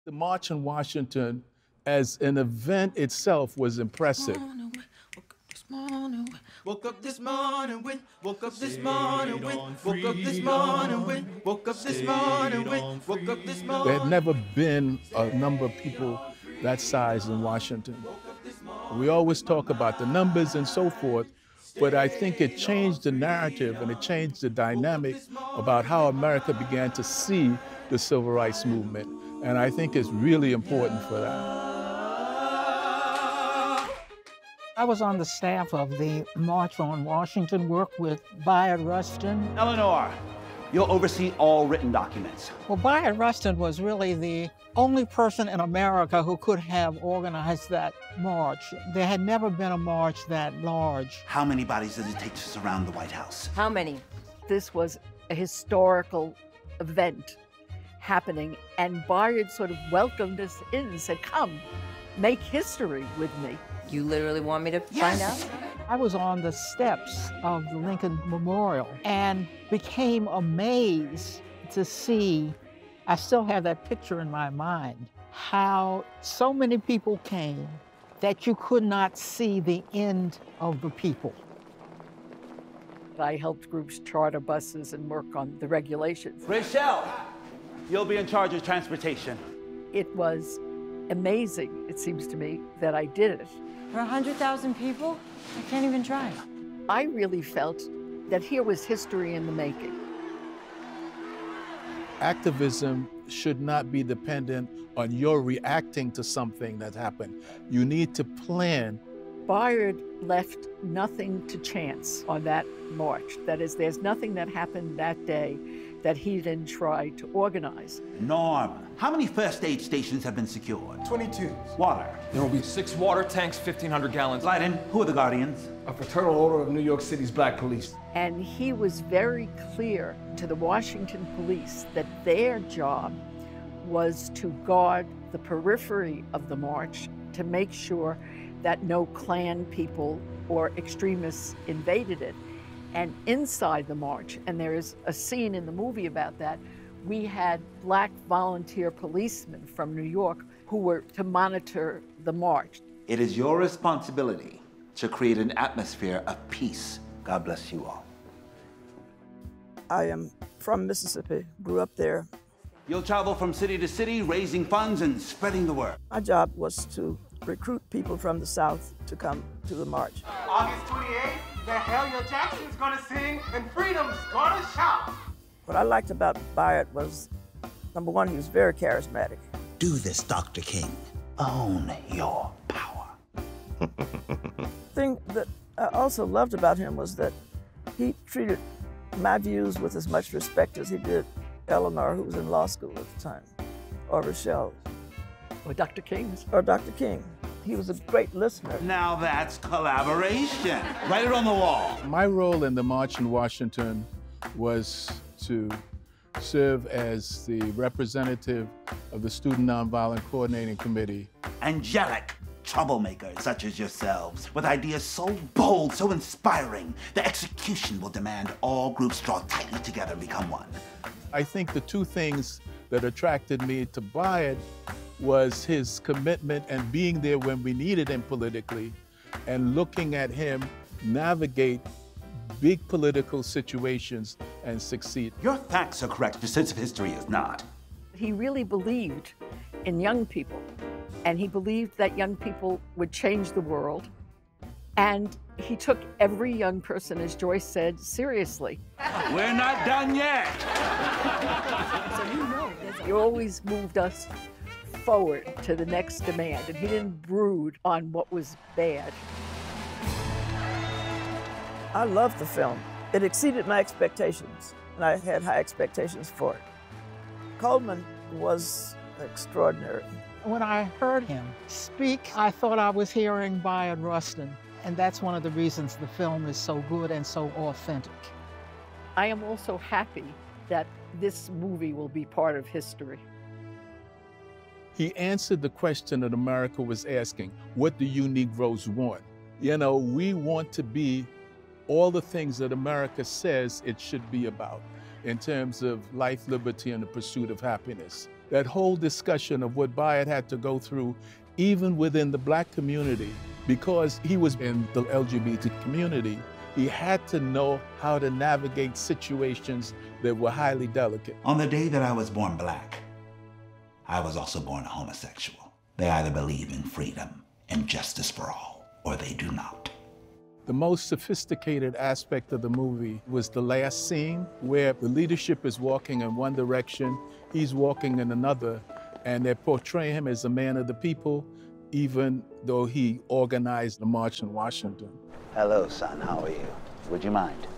The March on Washington as an event itself was impressive. Woke up this morning with, woke up this morning with, woke up this morning with, woke up this morning with, woke up this morning. There had never been a number of people that size in Washington. We always talk about the numbers and so forth, but I think it changed the narrative and it changed the dynamic about how America began to see the civil rights movement. And I think it's really important for that. I was on the staff of the March on Washington, worked with Bayard Rustin. Eleanor, you'll oversee all written documents. Well, Bayard Rustin was really the only person in America who could have organized that march. There had never been a march that large. How many bodies does it take to surround the White House? How many? This was a historical event happening, and Bayard sort of welcomed us in and said, come, make history with me. You literally want me to find out? I was on the steps of the Lincoln Memorial and became amazed to see, I still have that picture in my mind, how so many people came that you could not see the end of the people. I helped groups charter buses and work on the regulations. Rachelle, you'll be in charge of transportation. It was amazing, it seems to me, that I did it. For 100,000 people? I can't even try. I really felt that here was history in the making. Activism should not be dependent on your reacting to something that happened. You need to plan. Bayard left nothing to chance on that march. That is, there's nothing that happened that day that he didn't try to organize. Norm, how many first aid stations have been secured? 22. Water. There will be 6 water tanks, 1,500 gallons. Leiden, who are the Guardians? A fraternal order of New York City's black police. And he was very clear to the Washington police that their job was to guard the periphery of the march to make sure that no Klan people or extremists invaded it. And inside the march, and there is a scene in the movie about that, we had black volunteer policemen from New York who were to monitor the march. It is your responsibility to create an atmosphere of peace. God bless you all. I am from Mississippi, grew up there. You'll travel from city to city, raising funds and spreading the word. My job was to recruit people from the South to come to the march. August 28th, Mahalia Jackson's gonna sing and Freedom's gonna shout. What I liked about Bayard was, number one, he was very charismatic. Do this, Dr. King. Own your power. The thing that I also loved about him was that he treated my views with as much respect as he did Eleanor, who was in law school at the time, or Rachelle. Or Dr. King's. Or Dr. King. He was a great listener. Now that's collaboration. Write it on the wall. My role in the March in Washington was to serve as the representative of the Student Nonviolent Coordinating Committee. Angelic troublemakers such as yourselves, with ideas so bold, so inspiring, the execution will demand all groups draw tightly together and become one. I think the two things that attracted me to Bayard was his commitment and being there when we needed him politically, and looking at him navigate big political situations and succeed. Your facts are correct, your sense of history is not. He really believed in young people, and he believed that young people would change the world. And he took every young person, as Joyce said, seriously. We're not done yet. So you know, he always moved us forward to the next demand, and he didn't brood on what was bad. I loved the film. It exceeded my expectations, and I had high expectations for it. Coleman was extraordinary. When I heard him speak, I thought I was hearing Bayard Rustin, and that's one of the reasons the film is so good and so authentic. I am also happy that this movie will be part of history. He answered the question that America was asking, what do you Negroes want? You know, we want to be all the things that America says it should be about in terms of life, liberty, and the pursuit of happiness. that whole discussion of what Bayard had to go through, even within the black community, because he was in the LGBT community, he had to know how to navigate situations that were highly delicate. On the day that I was born black, I was also born a homosexual. They either believe in freedom and justice for all, or they do not. The most sophisticated aspect of the movie was the last scene where the leadership is walking in one direction, he's walking in another, and they portray him as a man of the people, even though he organized the march in Washington. Hello, son. How are you? Would you mind?